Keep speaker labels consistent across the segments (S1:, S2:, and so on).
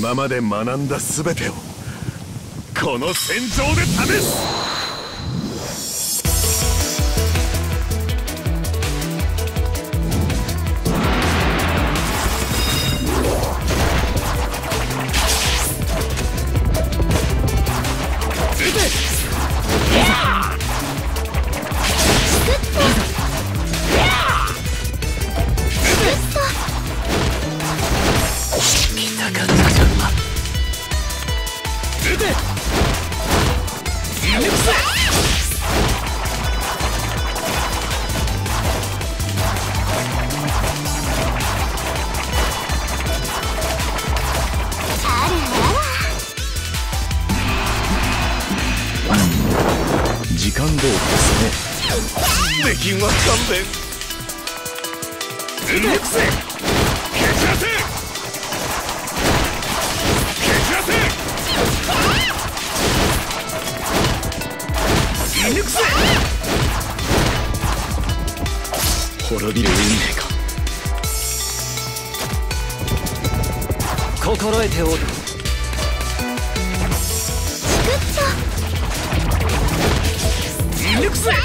S1: 今まで学んだ全てをこの戦場で試す。
S2: 時間通りですね。
S1: 出禁は勘弁。撃くぜ。蹴散らせ。蹴散らせ。射抜くぜ。
S2: 滅びる運命か。
S3: 心得ておる。
S1: 抜くぜ。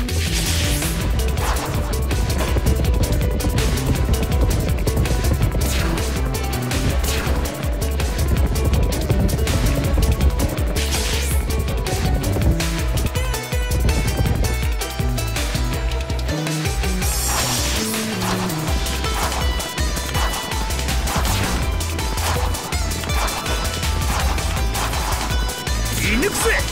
S1: 抜くぜ。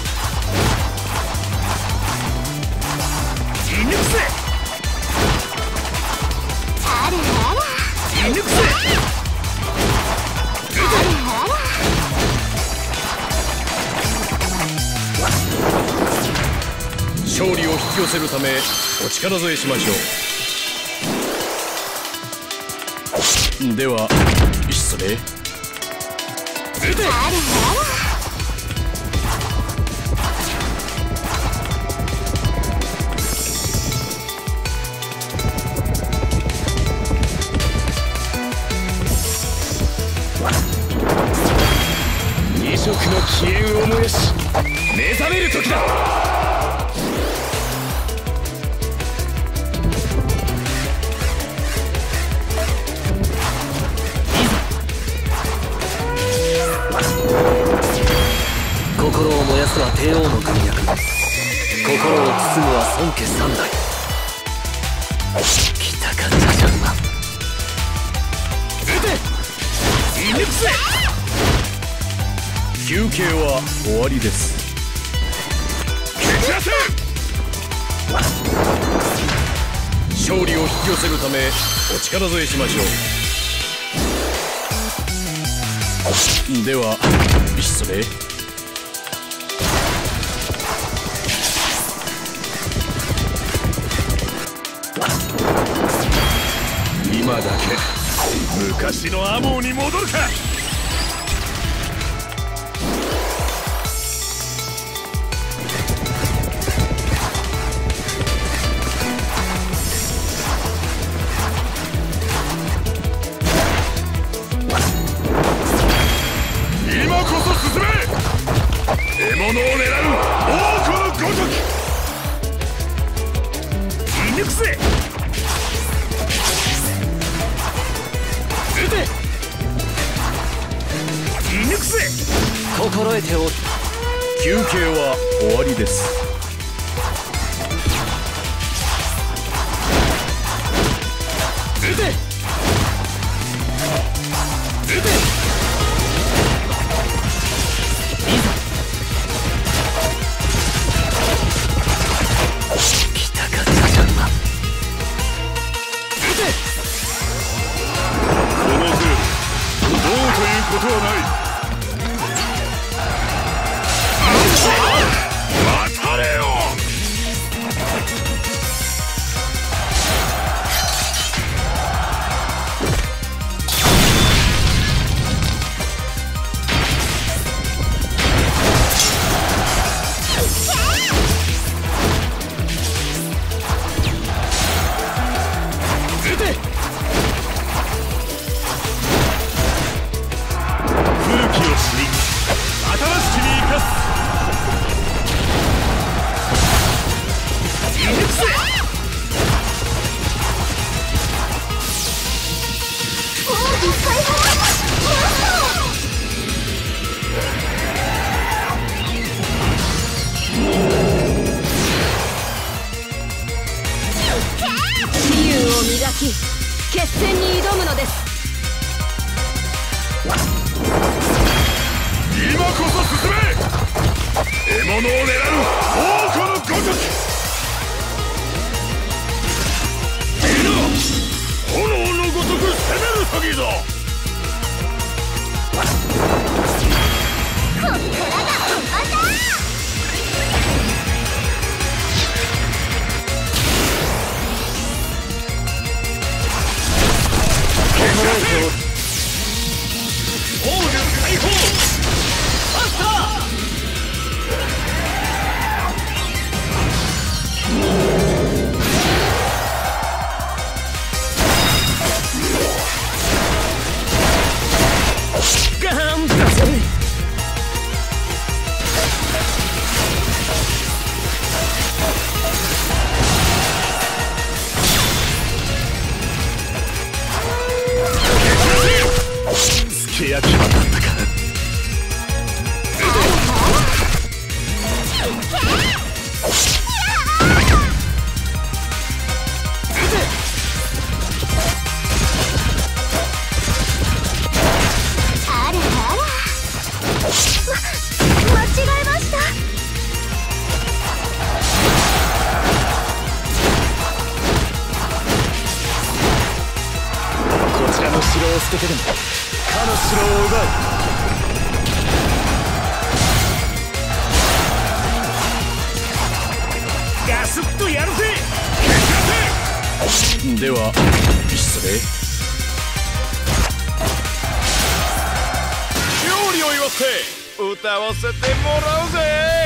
S2: 勝利を引き寄せるためお力添えしましょう。ではいっそれ。
S1: 二色の気焰を燃やし目覚める時だ。
S3: 心を燃やすは帝王の軍略。心を包むは孫家三代。来たかジャジャ馬。
S1: 射抜くぜ。
S2: 休憩は終わりです。
S1: 蹴散らせ。
S2: 勝利を引き寄せるためお力添えしましょう。ではいっそれ。
S1: 今だけ昔のアモーに戻るか。今こそ進め。獲物を狙う王子のごとき。射抜くぜ。射抜くぜ。
S3: 心得ておる。
S2: 休憩は終わりです。
S1: 撃て。撃て。
S3: 来たかジャジャ馬。
S1: 撃て。この程度どうということはない。渡れよ。
S4: 戦に挑むのです。
S1: 今こそ進め。獲物を狙う王子のごとき。いな、炎のごとく攻める時ぞ。
S4: こっからが本番だ。
S1: 防御解放。
S3: マスター。頑張れ。
S1: 付け焼き場だったか。
S4: あらあら、間違えました。
S3: こちらの城を捨ててでもかの城を奪う。ガスッとやるぜ。
S2: では失礼。
S1: 勝利を祝って歌わせてもらうぜ。